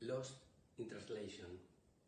Lost in Translation.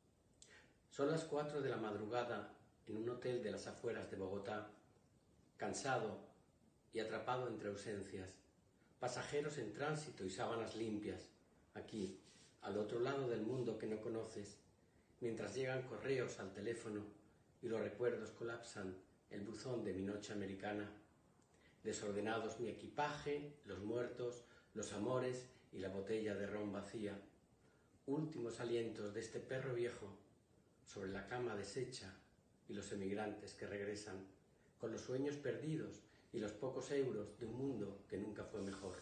Son las 4 de la madrugada en un hotel de las afueras de Bogotá, cansado y atrapado entre ausencias, pasajeros en tránsito y sábanas limpias, aquí, al otro lado del mundo que no conoces, mientras llegan correos al teléfono y los recuerdos colapsan el buzón de mi noche americana. Desordenados mi equipaje, los muertos, los amores y la botella de ron vacía. Últimos alientos de este perro viejo sobre la cama deshecha y los emigrantes que regresan con los sueños perdidos y los pocos euros de un mundo que nunca fue mejor.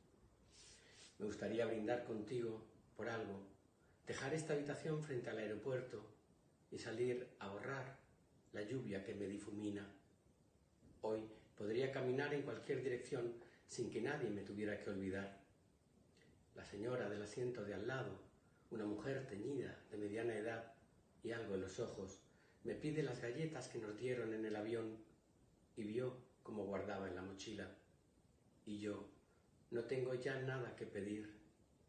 Me gustaría brindar contigo por algo, dejar esta habitación frente al aeropuerto y salir a borrar la lluvia que me difumina. Hoy podría caminar en cualquier dirección sin que nadie me tuviera que olvidar. La señora del asiento de al lado, una mujer teñida de mediana edad y algo en los ojos, me pide las galletas que nos dieron en el avión y vio cómo guardaba en la mochila. Y yo no tengo ya nada que pedir,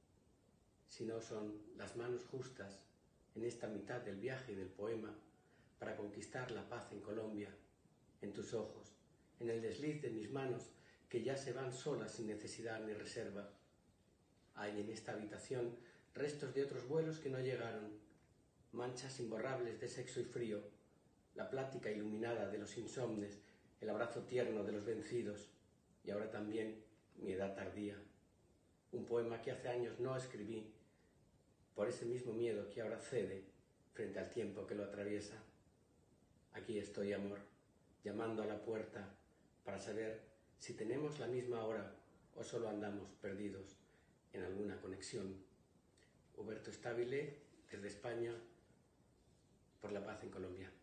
si no son las manos justas en esta mitad del viaje y del poema para conquistar la paz en Colombia, en tus ojos, en el desliz de mis manos que ya se van solas sin necesidad ni reserva. Hay en esta habitación restos de otros vuelos que no llegaron, manchas imborrables de sexo y frío, la plática iluminada de los insomnes, el abrazo tierno de los vencidos y ahora también mi edad tardía. Un poema que hace años no escribí por ese mismo miedo que ahora cede frente al tiempo que lo atraviesa. Aquí estoy, amor, llamando a la puerta para saber si tenemos la misma hora o solo andamos perdidos en alguna conexión. Huberto Stabile, desde España, por la paz en Colombia.